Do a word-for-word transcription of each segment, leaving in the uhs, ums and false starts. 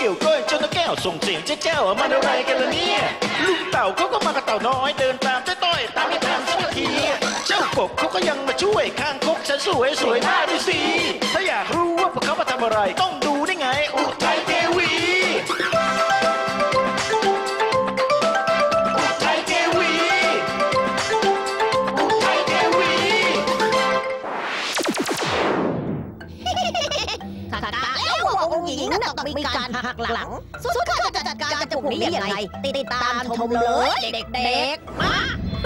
ยวก้อยเจ้านกแก้วส่งเสียงเจ๊เจ้ามาอะไรกันล่ะเนี่ยลูกเต่าเขาก็มากับเต่าน้อยเดินตามเจ้าต้อยตามไม่ทันสักทีเจ้ากบเขาก็ยังมาช่วยข้างคกฉันสวยสวยหน้าดูสิถ้าอยากรู้ว่าพวกเขามาทำอะไรต้องดูได้ไงอุทัยเทวีหญิงน่ะต้องมีการหักหลังส่วนข้าจะจัดการจะพวกนี้ยังไงติดตามชมเลยเด็กๆมา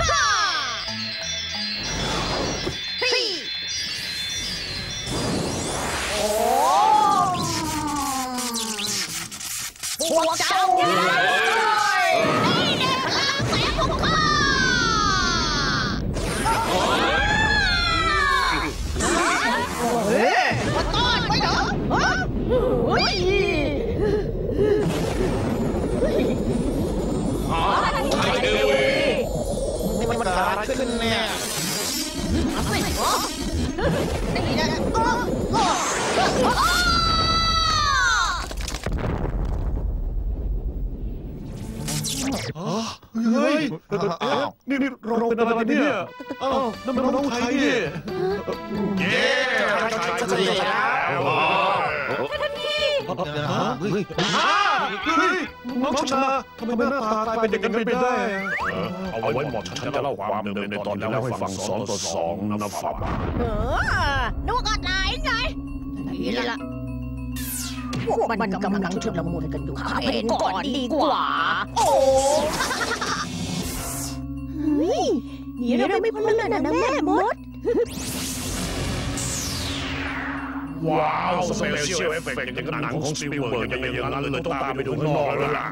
โอ้พวกเจ้านี่แน่พลังแสงของข้าเฮ้ยมาต้อนไปเหรอเฮ้ยไทยเดวีนี่มันเกิดอะไรขึ้นเนี่ยอะไรเหรอนี่นะเฮ้ยนี่นี่เราเป็นอะไรเนี่ยอ้าวนั่นมันน้องไทยเนี่ยเย้จะจะจะเฮ้ยน้องชนะทำไมหน้าตากลายเป็นอย่างนั้นไปได้เอาไว้หมดฉันจะเล่าความเดิมในตอนแล้วให้ฟังสองต่อสองนะฝับเออนึกอะไรไงนี่ละพวกมันกำลังชุลมุนกันอยู่ข้าเป็นก่อนดีกว่าโอ้เฮ้ยนี่เราไม่พ้นแล้วนะแม่มดว้าวสเปเชียลเอฟเฟกต์อย่างกับหนังของสตีเวิร์ดอย่างนั้นเลยต้องตามไปดูข้างนอกแล้วล่ะ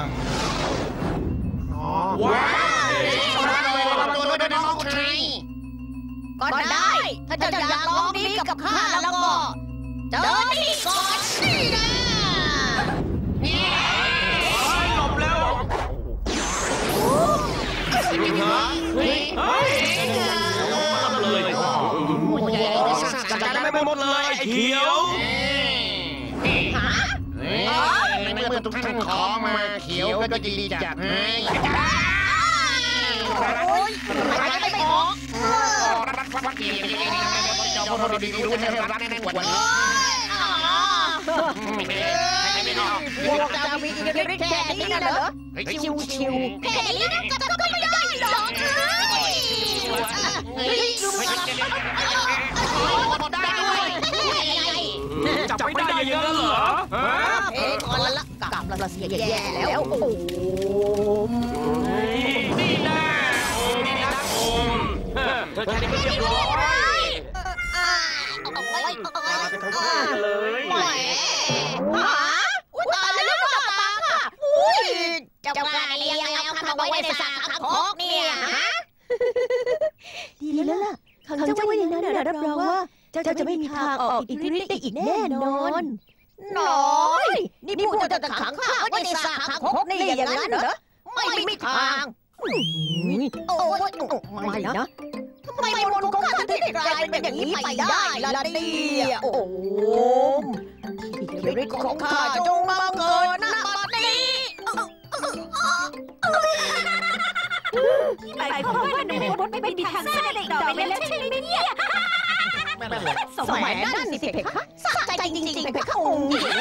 ว้าวตัวด้วยน้องคนนี้ก็ได้ถ้าจะอยากลองดีกับข้าแล้วก็เจอที่ก่อนนี่นะหลบแล้วเฮ้ยเฮ้ยเลยจัดการไม่หมดเลยไอ้เขียวฮะในเมื่อทุกท่านขอมาเขียวก็จะดีจัดให้โอ้ยหายใจไม่ออกรัดฟัดเกี่ยวเจ้าพอดีรู้จะรัดแน่นกว่านี้พวกเจ้ามีอิทธิฤทธิ์แค่นี้นะเหรอชิวชิวแค่นี้ก็ก็ไม่ได้หรอกเฮ้ยได้ด้วยจับไม่ได้ยังเหรอเฮ้ยก่อนละกลับละเสียแย่แล้วโอ้นี่แน่นี่นะโอมเธอแค่นี้ไม่เรียบร้อยเอาไว้เอาไว้เลยแหมฮะอุ้ยตายแล้วป้าป้าค่ะอุ้ยเจ้ากล้าเลี้ยงแล้วข้าไว้ในสระขังคกเนี่ยฮะดีแล้วล่ะขังเจ้าไว้ในนั้นรับรองว่าเจ้าจะไม่มีทางออกอิทธิฤทธิ์ได้อีกแน่นอนน้อยนี่พูดจะขังข้าไว้ในสระขังคกนี่อย่างนั้นเหรอไม่มีทางโอ้ยไม่นะทำไมมนต์ของข้าถึงได้กลายเป็นอย่างนี้ไปได้ล่ะเนี่ยโอ้อิทธิฤทธิ์ของข้าจงมาเกิดณบัดนี้หมายความว่าหนูมดไม่มีทางสร้างเด็กต่อไปแล้วใช่ไหมเนี่ยสมัยนั้นสิเพคะสะใจจริงๆเพคะองค์หญิง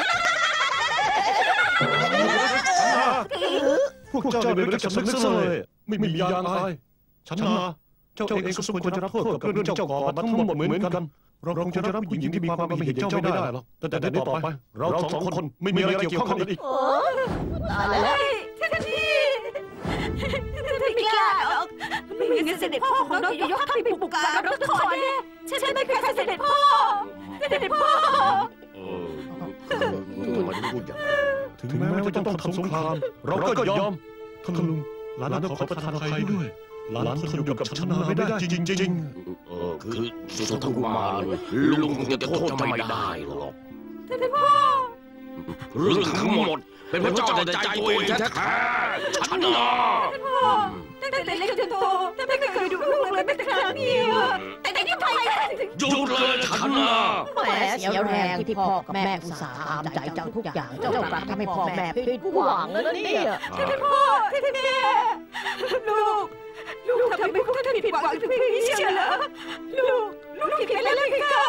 พวกเจ้าไม่รู้จักสำนึกเลยไม่มียางอายฉันมาเจ้าเองก็สมควรจะรับโทษกับเรื่องเจ้าก่อมาทั้งหมดเหมือนกันเราคงจะรับผู้หญิงที่มีความไม่เห็นเจ้าไม่ได้หรอกแต่แต่ต่อไปเราสองคนไม่มีอะไรเกี่ยวข้องกันอีกตายแล้วท่านพี่ไม่กล้าหรอกไม่มีเงินเสด็จพ่อของน้องยกทัพไปบุกการรถถอนเนี่ยฉันไม่เคยเสด็จพ่อเสด็จพ่อถึงแม้ว่าจะต้องทำสงครามเราก็ยอมท่านลุงหลานขอประทานอภัยด้วยหลานทนอยู่กับฉันมาไม่ได้จริงๆเออคือสุทกุมารลุงคงจะโทษไม่ได้หรอกเสด็จพ่อเรื่องทั้งหมดเป็นพระเจ้าแต่ใจตัวเองแท้ๆฉันนะเสด็จพ่อตั้งแต่เล็กจนโตแต่ไม่เคยดูลูกเลยแม้แต่ครั้งเดียวแต่แต่ทำไมหยุดเลยฉันนะแหมเสียแรงที่พ่อกับแม่อุตส่าห์ตามใจเจ้าทุกอย่างเจ้ากลับทำให้พ่อแม่ผิดหวังแล้วเนี่ยที่พ่อที่แม่ลูกลูกทำให้พวกท่านผิดหวังถึงพี่เชียวเหรอลูกลูกผิดไปแล้วเลยค่ะ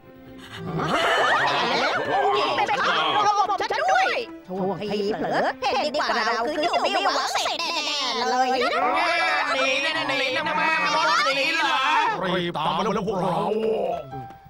เป็นข้าระบบฉันด้วยช่วงที่เผลอเห็นดีกว่าเราคือที่ไม่หวังเสร็จแน่ๆเลยนะหนีนะหนีนะมาหนีเหรอรีบตามมาแล้วพวกเรา